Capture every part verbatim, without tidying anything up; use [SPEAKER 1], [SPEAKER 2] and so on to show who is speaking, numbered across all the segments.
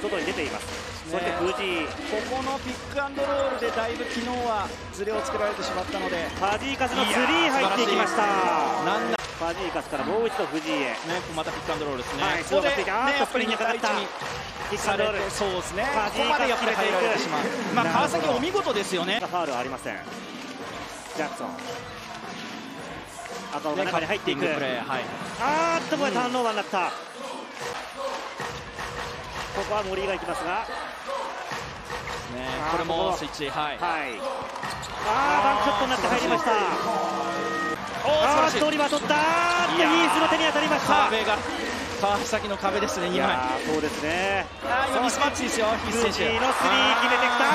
[SPEAKER 1] 外に出ています。そして藤井、
[SPEAKER 2] ここのピックアンドロールでだいぶ昨日はズレをつけられてしまったので、
[SPEAKER 1] ファジーカスのスリー入っていきました。
[SPEAKER 2] なんだ
[SPEAKER 1] ファジーカスからもう一度藤井へ、
[SPEAKER 2] ね、またピックアンドロールですね。
[SPEAKER 1] はい、
[SPEAKER 2] ここで、ね、
[SPEAKER 1] や
[SPEAKER 2] やっぱりにかいに
[SPEAKER 1] ピックアンドロール、
[SPEAKER 2] そうですね。
[SPEAKER 1] ファジーカス
[SPEAKER 2] ここまでやっぱり入られてしまう。まあ川崎お見事ですよね。
[SPEAKER 1] ファウルはありません。ジャクソン、赤尾が中に入っていく。
[SPEAKER 2] プレー、はい、
[SPEAKER 1] あーっとこれターンオーバーになった。ここは森井が行きますが、
[SPEAKER 2] ね、これもスイッチ、はい、
[SPEAKER 1] はい、あーバンクショットになって入りました。あーっとオリバー取った。ヒースの手に当たりました。
[SPEAKER 2] 壁が川崎の壁ですね。にまい。
[SPEAKER 1] そうですね。
[SPEAKER 2] あー、ミスマッチですよ。ヒース選手のスリー決めてきた。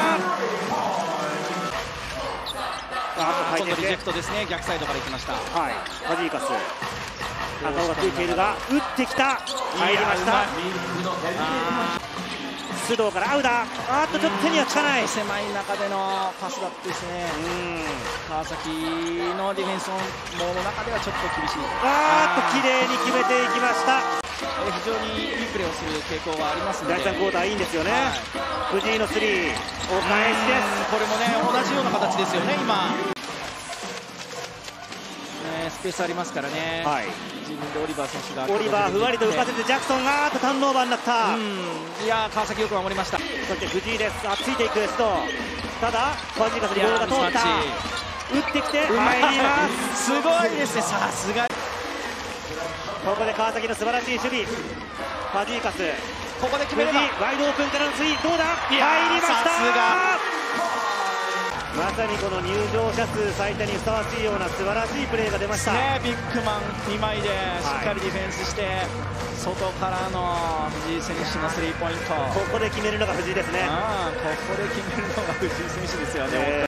[SPEAKER 2] あ今度リジェクトですね。逆サイドから行きました。
[SPEAKER 1] はい、ファジーカス、赤尾がついているが打ってきた。入りました。須藤からアウダー、あーっとちょっと手にはつかない。
[SPEAKER 2] 狭い中でのパスだったですね。川崎のディフェンスの中ではちょっと厳しい。
[SPEAKER 1] あーっと綺麗に決めていきました。
[SPEAKER 2] 非常にいいプレーをする傾向がありますので、
[SPEAKER 1] だいさんクォーターいいんですよね。はい、藤井のスリー、お返しです。
[SPEAKER 2] これもね、同じような形ですよね。今スペースありますからね。はい、自分でオリバー選手が
[SPEAKER 1] オリバーふわりと浮かせてジャクソンがーっとターンオーバーになった。
[SPEAKER 2] いやー川崎よく守りました。
[SPEAKER 1] そして藤井です。あついていくスト。ただファジーカスにボールが通った。打ってきて入ります。
[SPEAKER 2] すごいですね。さすが。
[SPEAKER 1] ここで川崎の素晴らしい守備。ファジーカス
[SPEAKER 2] ここで決めれば
[SPEAKER 1] ワイドオープンからのスリーどうだ。入りました。
[SPEAKER 2] さすが。
[SPEAKER 1] まさにこの入場者数最多にふさわしいような素晴らしいプレーが出ました。
[SPEAKER 2] ね、ビッグマンにまいでしっかりディフェンスして、はい、外からの藤井選手のスリーポイント、
[SPEAKER 1] ここで決めるのが藤井ですね。
[SPEAKER 2] あここで決めるのが藤井選手ですよね。